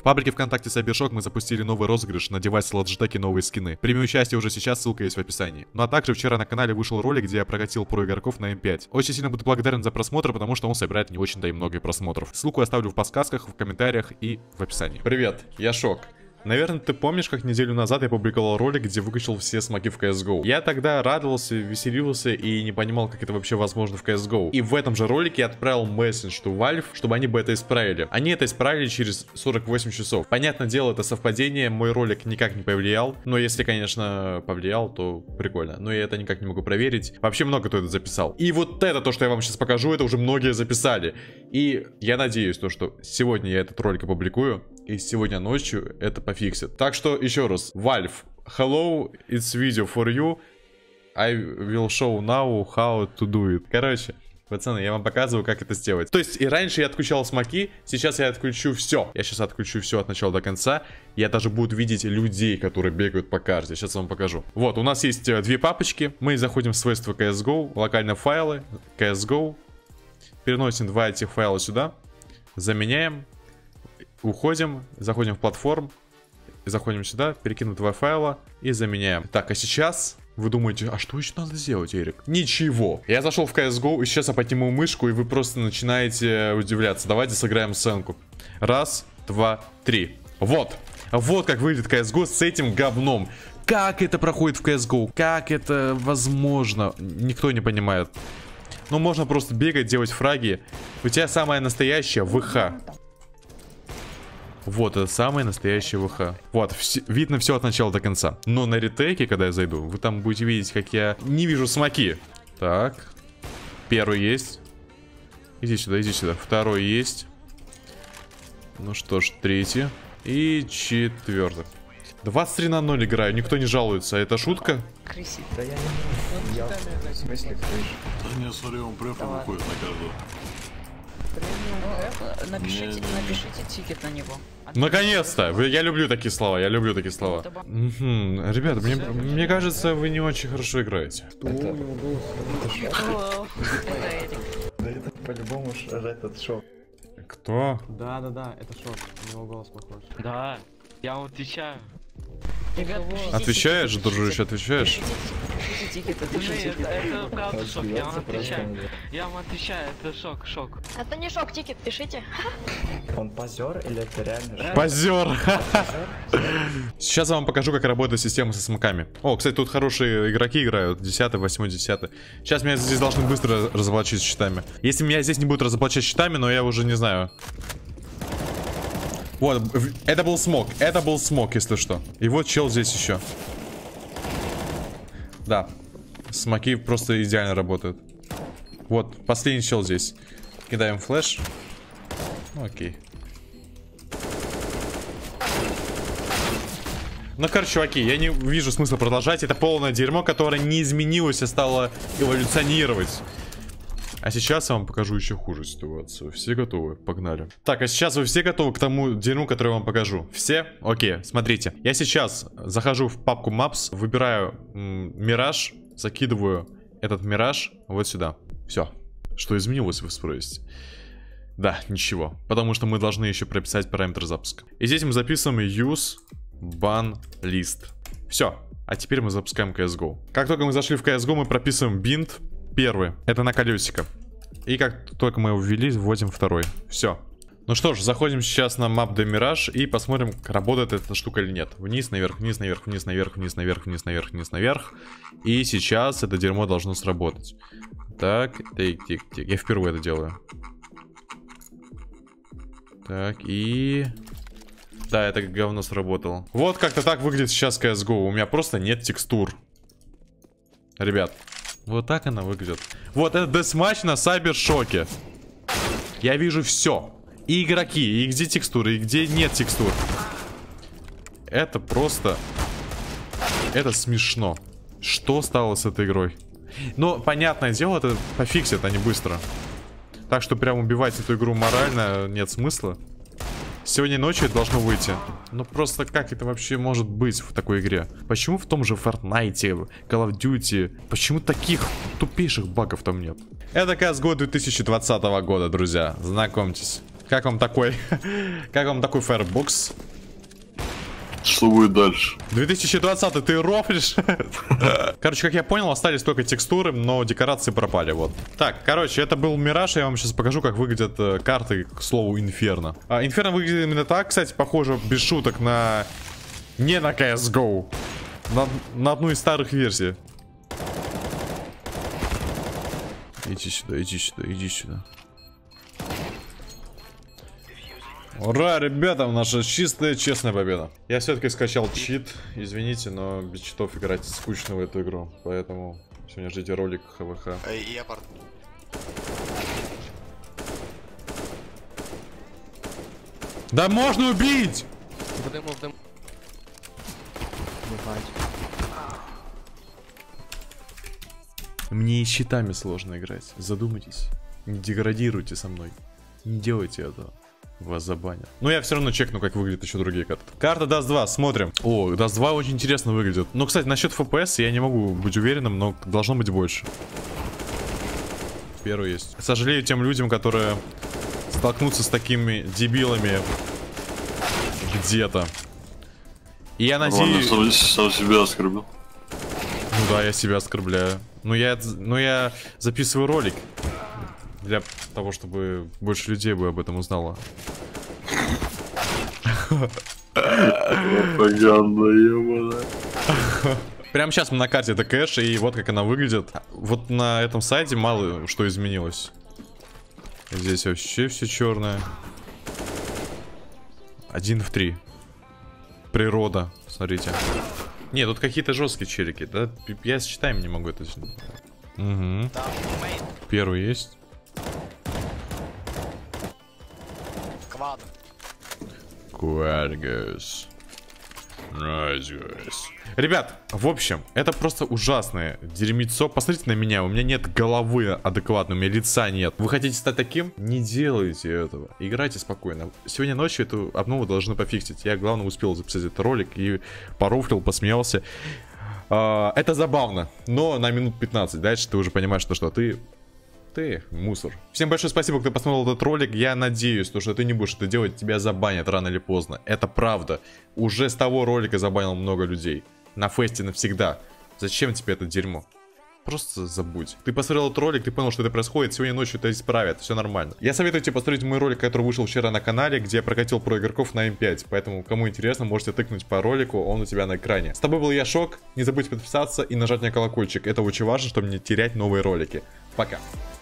паблике ВКонтакте Cybershock мы запустили новый розыгрыш на девайс Logitech и новые скины. Прими участие уже сейчас, ссылка есть в описании. Ну а также вчера на канале вышел ролик, где я прокатил про игроков на М5. Очень сильно буду благодарен за просмотр, потому что он собирает не очень-то и много просмотров. Ссылку оставлю в подсказках, в комментариях и в описании. Привет, я Шок. Наверное, ты помнишь, как неделю назад я публиковал ролик, где выкачал все смоки в CSGO. Я тогда радовался, веселился и не понимал, как это вообще возможно в CSGO. И в этом же ролике я отправил месседж to Valve, чтобы они бы это исправили. Они это исправили через 48 часов. Понятное дело, это совпадение, мой ролик никак не повлиял. Но если, конечно, повлиял, то прикольно. Но я это никак не могу проверить. Вообще много кто это записал. И вот это, то, что я вам сейчас покажу, это уже многие записали. И я надеюсь, то, что сегодня я этот ролик опубликую. И сегодня ночью это пофиксит. Так что еще раз. Valve, hello, it's video for you. I will show now how to do it. Короче, пацаны, я вам показываю, как это сделать. То есть и раньше я отключал смоки, сейчас я отключу все. Я сейчас отключу все от начала до конца. Я даже буду видеть людей, которые бегают по карте. Сейчас вам покажу. Вот, у нас есть две папочки. Мы заходим в свойства CSGO, локальные файлы, CSGO. Переносим два этих файла сюда. Заменяем. Уходим, заходим в платформ, заходим сюда, перекинем два файла и заменяем. Так, а сейчас вы думаете, а что еще надо сделать, Эрик? Ничего. Я зашел в CSGO, и сейчас я подниму мышку, и вы просто начинаете удивляться. Давайте сыграем сценку. Раз, два, три. Вот. Вот как выглядит CSGO с этим говном. Как это проходит в CSGO? Как это возможно? Никто не понимает. Ну, можно просто бегать, делать фраги. У тебя самая настоящая ВХ. Вот, это самое настоящее ВХ. Вот, видно все от начала до конца. Но на ретейке, когда я зайду, вы там будете видеть, как я не вижу смоки. Так. Первый есть. Иди сюда, иди сюда. Второй есть. Ну что ж, третий. И четвертый. 23:0 играю, никто не жалуется. Это шутка? Крысит. Да я не знаю. В смысле крыш? Да не, смотри, он прям выходит на каждого. Напишите тикет на него. Наконец-то! Я люблю такие слова, я люблю такие слова. Ребята, мне кажется, вы не очень хорошо играете. Это это по-любому этот Шок. Кто? Да, это Шок. У него голос похож. Да, я вам отвечаю. Ребят, Отвечаешь, дружище, отвечаешь? Это правда Шок, я вам отвечаю. Я вам отвечаю, это Шок. Это не Шок, тикет пишите. Он позер или это реально Шок? Позер! Сейчас я вам покажу, как работает система со смоками. О, кстати, тут хорошие игроки играют. 10-й, 8-й, 10-й. Сейчас меня здесь должны быстро разоблачить щитами. Если меня здесь не будут разоблачать щитами, но я уже не знаю. Вот, это был смок, если что. И вот чел здесь еще. Да, смоки просто идеально работают. Вот, последний чел здесь. Кидаем флеш. Окей. Ну, короче, чуваки, я не вижу смысла продолжать. Это полное дерьмо, которое не изменилось, а стало эволюционировать. А сейчас я вам покажу еще хуже ситуацию. Все готовы? Погнали. Так, а сейчас вы все готовы к тому дерьму, который я вам покажу? Все? Окей, смотрите. Я сейчас захожу в папку Maps, выбираю Мираж, закидываю этот Мираж вот сюда. Все. Что изменилось, вы спросите? Да, ничего. Потому что мы должны еще прописать параметр запуска. И здесь мы записываем use ban list. Все. А теперь мы запускаем CSGO. Как только мы зашли в CSGO, мы прописываем bind. Первый. Это на колесико. И как только мы его ввели, вводим второй. Все. Ну что ж, заходим сейчас на Map de Mirage и посмотрим, работает эта штука или нет. Вниз, наверх, вниз, наверх, вниз, наверх, вниз, наверх, вниз, наверх, вниз, наверх. И сейчас это дерьмо должно сработать. Так, тик. Я впервые это делаю. Так, и... Да, это говно сработало. Вот как-то так выглядит сейчас CSGO. У меня просто нет текстур. Ребят. Вот так она выглядит. Вот это десматч на Cybershock. Я вижу все. И игроки, и где текстуры, и где нет текстур. Это просто... Это смешно. Что стало с этой игрой? Но, понятное дело, это пофиксят они быстро. Так что прям убивать эту игру морально нет смысла. Сегодня ночью это должно выйти. Ну просто как это вообще может быть в такой игре? Почему в том же Fortnite, Call of Duty, почему таких тупейших багов там нет? Это CSGO 2020 года, друзья. Знакомьтесь. Как вам такой? Как вам такой Firebox? Что будет дальше? 2020 ты рофлишь? Короче, как я понял, остались только текстуры, но декорации пропали, вот. Так, короче, это был Мираж, я вам сейчас покажу, как выглядят карты, к слову, Инферно. Инферно выглядит именно так, кстати, похоже, без шуток, на... Не на CSGO. На одну из старых версий. Иди сюда, иди сюда, иди сюда. Ура, ребята, наша чистая, честная победа. Я все-таки скачал чит, извините, но без читов играть скучно в эту игру. Поэтому сегодня ждите ролик ХВХ. Да можно убить! Мне и с щитами сложно играть. Задумайтесь. Не деградируйте со мной. Не делайте этого. Вас забанят. Но я все равно чекну, как выглядят еще другие карты. Карта Dust 2, смотрим. О, Dust 2 очень интересно выглядит. Но, кстати, насчет FPS я не могу быть уверенным, но должно быть больше. Первый есть. Сожалею тем людям, которые столкнутся с такими дебилами где-то. И я надеюсь... Ладно, сам себя оскорбил. Ну да, я себя оскорбляю. Но я записываю ролик. Для того, чтобы больше людей бы об этом узнало. Пропаганда, ебаная. Прямо сейчас мы на карте это кэш, и вот как она выглядит. Вот на этом сайте мало что изменилось. Здесь вообще все черное. 1 в 3. Природа, смотрите. Не, тут какие-то жесткие челики, да? Я с читаем не могу это. Угу. Первый есть. Кваргас. Nice, guys. Ребят, в общем, это просто ужасное дерьмецо. Посмотрите на меня, у меня нет головы адекватной, у меня лица нет. Вы хотите стать таким? Не делайте этого. Играйте спокойно. Сегодня ночью эту обнову должны пофиксить. Я, главное, успел записать этот ролик и порофлил, посмеялся. Это забавно, но на минут 15. Дальше ты уже понимаешь, что ты мусор. Всем большое спасибо, кто посмотрел этот ролик. Я надеюсь, что ты не будешь это делать, тебя забанят рано или поздно. Это правда. Уже с того ролика забанил много людей. На фесте навсегда. Зачем тебе это дерьмо? Просто забудь. Ты посмотрел этот ролик, ты понял, что это происходит. Сегодня ночью это исправят, все нормально. Я советую тебе посмотреть мой ролик, который вышел вчера на канале, где я прокатил про игроков на М5. Поэтому, кому интересно, можете тыкнуть по ролику, он у тебя на экране. С тобой был я, Шок. Не забудь подписаться и нажать на колокольчик. Это очень важно, чтобы не терять новые ролики. Пока.